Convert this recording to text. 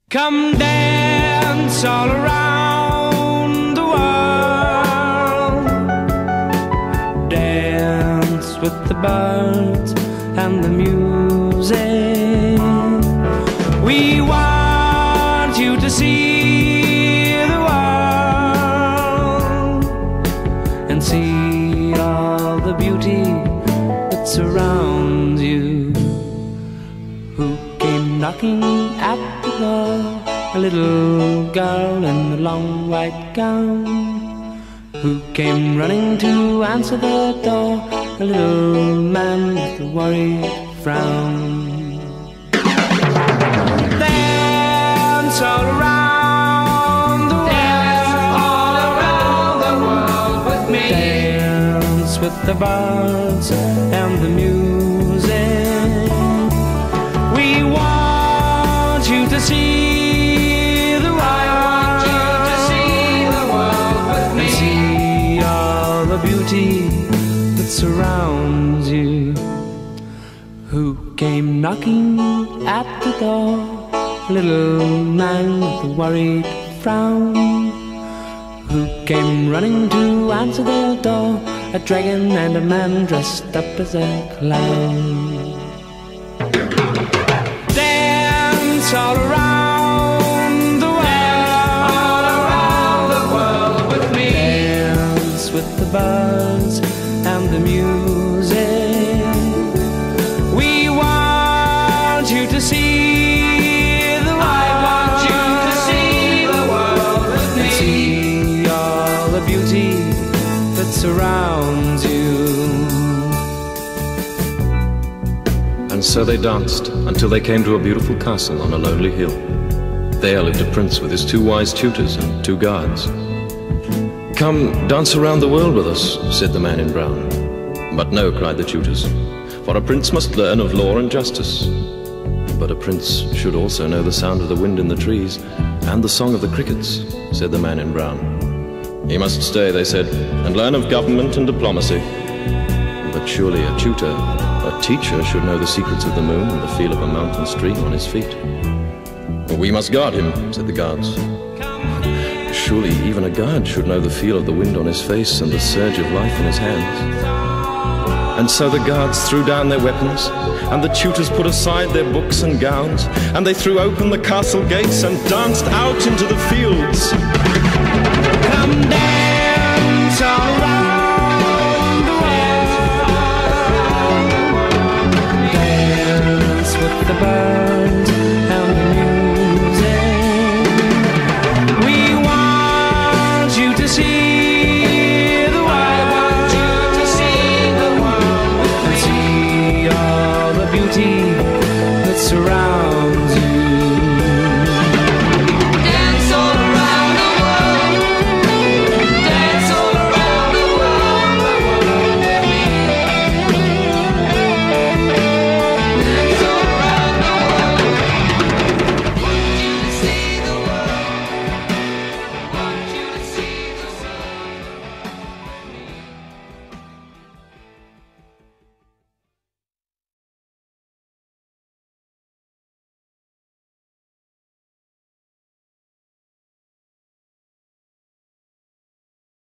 Come dance all around the world. Dance with the birds and the music. We want you to see the world and see all the beauty that surrounds you. Who came knocking at the door? A little girl in a long white gown. Who came running to answer the door? A little man with a worried frown. Dance all around the world with me. Dance with the birds and the music. We want you to see the world. I want you to see the world with me. And see all the beauty that surrounds you. Who came knocking at the door? A little man with a worried frown. Who came running to answer the door? A dragon and a man dressed up as a clown. Dance all around the world with me. Dance with the birds and the music. We want you to see the world. I want you to see the world with me. And see all the beauty that surrounds you. And so they danced until they came to a beautiful castle on a lonely hill. There lived a prince with his 2 wise tutors and 2 guards. "Come, dance around the world with us," said the man in brown. "But no," cried the tutors, "for a prince must learn of law and justice." "But a prince should also know the sound of the wind in the trees and the song of the crickets," said the man in brown. "He must stay," they said, "and learn of government and diplomacy." "But surely a tutor, a teacher, should know the secrets of the moon and the feel of a mountain stream on his feet." "We must guard him," said the guards. "Surely even a guard should know the feel of the wind on his face and the surge of life in his hands." And so the guards threw down their weapons, and the tutors put aside their books and gowns, and they threw open the castle gates and danced out into the fields. Come down.